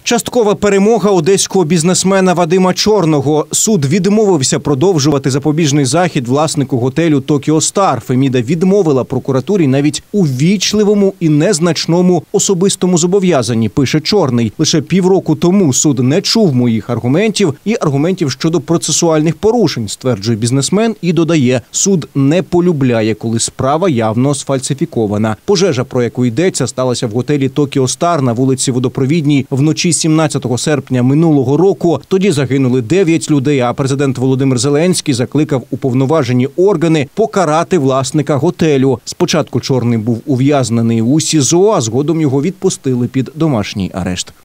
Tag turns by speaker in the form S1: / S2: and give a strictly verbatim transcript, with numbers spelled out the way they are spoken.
S1: Часткова перемога одеського бізнесмена Вадима Чорного. Суд відмовився продовжувати запобіжний захід власнику готелю «Токіо Стар». Феміда відмовила прокуратурі навіть у ввічливому і незначному особистому зобов'язанні, пише Чорний. Лише півроку тому суд не чув моїх аргументів і аргументів щодо процесуальних порушень, стверджує бізнесмен і додає, суд не полюбляє, коли справа явно сфальсифікована. Пожежа, про яку йдеться, сталася в готелі «Токіо Стар» на вулиці Водопровідній вночі сімнадцятого серпня минулого року. Тоді загинули дев'ять людей, а президент Володимир Зеленський закликав уповноважені органи покарати власника готелю. Спочатку Чорний був ув'язнений у СІЗО, а згодом його відпустили під домашній арешт.